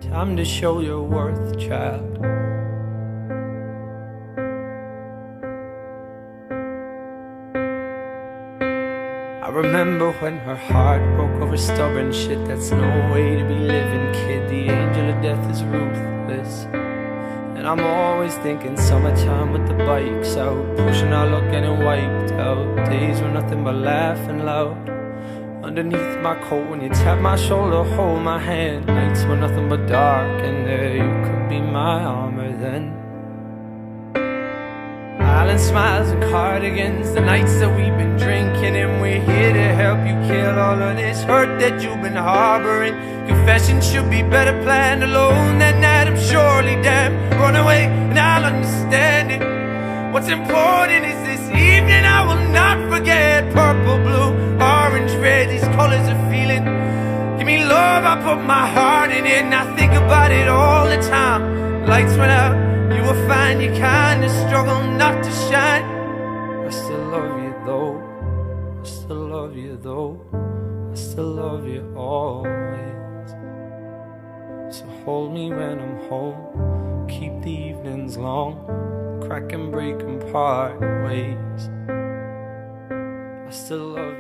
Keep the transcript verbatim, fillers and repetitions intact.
time to show your worth, child. I remember when her heart broke over stubborn shit. That's no way to be living, kid. The angel of death is ruthless. And I'm always thinking summertime with the bikes out, pushing our luck, getting wiped out. Days were nothing but laughing loud underneath my coat when you tap my shoulder, hold my hand. Nights were nothing but dark, and there you could be my armor then. Island smiles and cardigans, the nights that we've been drinking, and we're here to help you kill all of this hurt that you've been harboring. Confession should be better planned alone than that. I'm surely damn. Run away and I'll understand it. What's important is this evening I will not forget. Purple, blue, orange, red, these colors of feeling. Give me love, I put my heart in it, and I think about it all the time. Lights went out, you were fine, you kinda struggle not to shine. I still love you though, I still love you though, I still love you always. So hold me when I'm home, keep the evenings long, crack and break and part ways. I still love you.